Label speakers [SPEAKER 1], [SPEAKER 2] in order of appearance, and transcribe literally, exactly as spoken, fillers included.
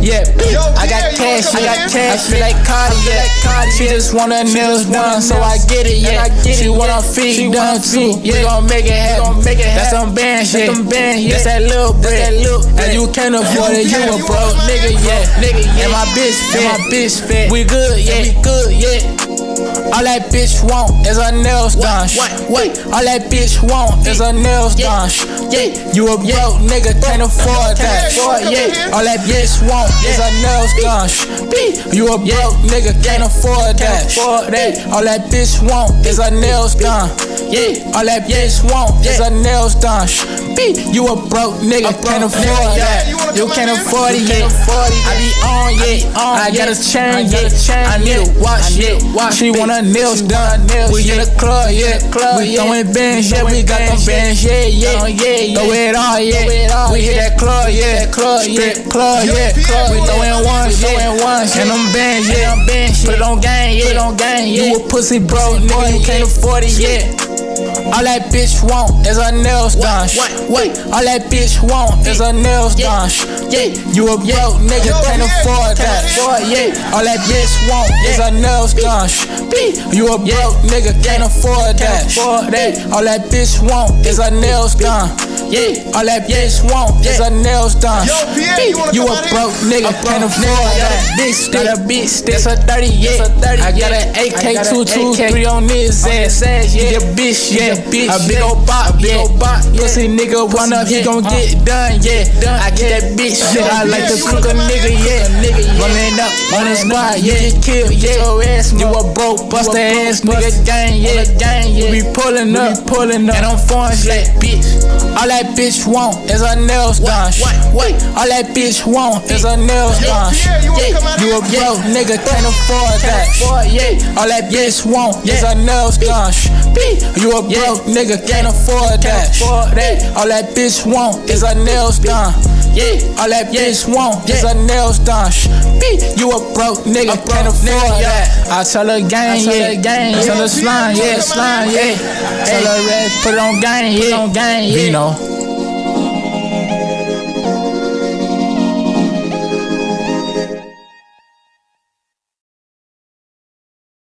[SPEAKER 1] yeah. I got cash, I got cash, I feel like Cardi, yeah. She just want her nails done, so I get it, yeah. She want her feet done too, we gon' make it happen. That's some band shit, that's that little bread. And you can't afford it, you a broke nigga, yeah. And my bitch fat, my bitch fat, we good, yeah, we good, yeah. All that bitch want is her nails done. Wait, all that bitch want is her nails done. Yeah, you a broke nigga, can't afford that. Yeah, all that bitch want is her nails done. You a broke nigga, can't afford that. All that bitch want is her nails done. Yeah, all that bitch want is her nails done. You a broke nigga, can't afford that. You can't afford it, yeah. I be on, yeah. I got a chain, yeah. I need a watch, yeah. She want her nails done. We in the club, yeah. We throwing bands, yeah. We got them bands, yeah, yeah. Throw it all, yeah. We hit that club, yeah. Strip club, yeah. We throwing ones, yeah. And them bands, yeah. Put it on gang, yeah. You a pussy broke nigga, you can't afford it, yeah. All that bitch want is her nails done. Wait, all that bitch want is her nails done. Yeah, you a broke nigga, can't afford that. Yeah, all that bitch want is her nails done. You a broke nigga, can't afford that. All that bitch want is her nails done. Yeah, all that bitch want is her nails done. You a broke nigga, can't afford that. Big stick, a big stick, that's a thirty, yeah. I got an A K two twenty-three on this ass, yeah, bitch, yeah. A big ol' bop, yeah. Pussy nigga run up, he gon' get done, yeah. I get that bitch shit, I like to cook a nigga, yeah. Running up on the spot, yeah. Get killed, yeah. You a broke, bust the ass nigga, gang, yeah. We be pulling up, pulling up, and I'm foreign shit, bitch. All that bitch want is her nails done. Wait, all that bitch want is her nails done. You a broke nigga, can't afford that. All that bitch want is her nails done. You a broke nigga, can't afford that. All that bitch want is her nails done. All that bitch want is her nails done. You a broke nigga, can't afford that. I tell her gang, yeah. Tell her slime, yeah, slime, yeah. Tell her red, put it on gang, yeah. Vino.